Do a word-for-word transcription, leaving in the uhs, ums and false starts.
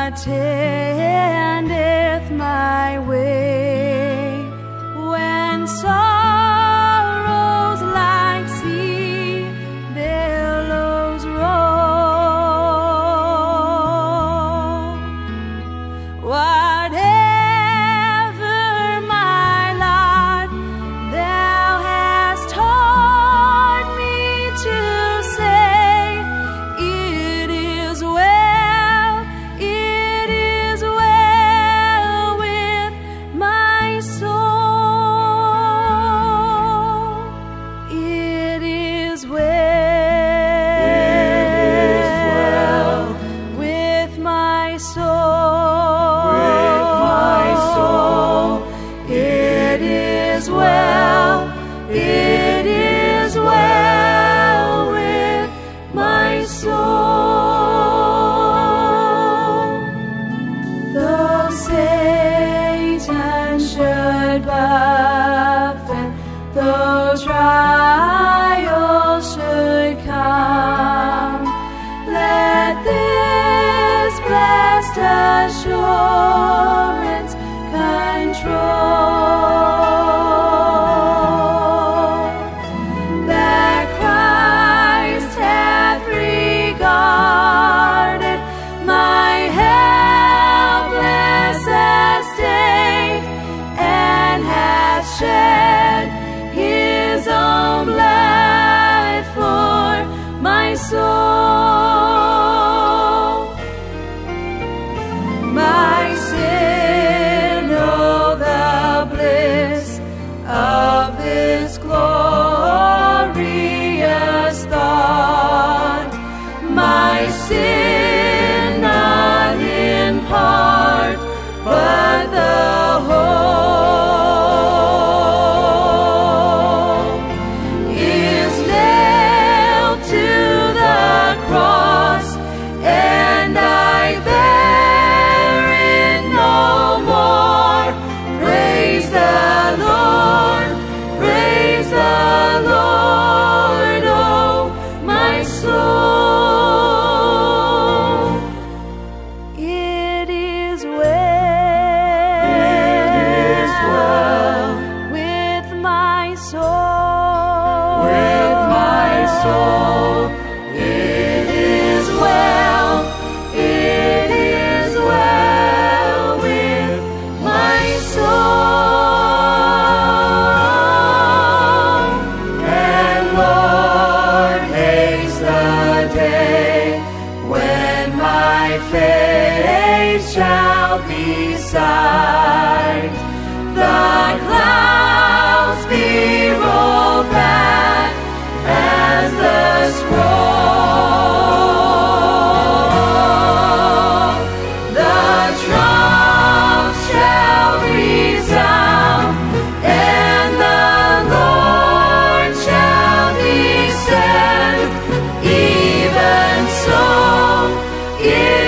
attendeth my way. When sorrows like sea billows roll, whatever my lot, thou hast taught me to say, it is well, it is well with my soul. It is well, with my soul. With my soul. It is well, it is well with my soul. Though Satan should buffet, though trials should come, let this blessed assurance control, that Christ hath regarded my helpless estate, and hath shed his own blood for my soul. My sin, oh, the bliss of this glorious thought. My sin, not in part, but the whole, is nailed to the cross, and I bear it no more. Praise the Lord, praise the Lord, oh my soul. It is well, It is well. with my soul. With my soul. It is well, it is well with my soul. And Lord, haste the day when my faith shall be sight. The clouds be rolled back as the scroll. The trump shall resound, and the Lord shall descend. Even so, it